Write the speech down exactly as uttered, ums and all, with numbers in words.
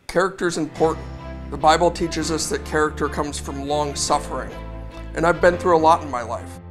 Character is important. The Bible teaches us that character comes from long suffering, and I've been through a lot in my life.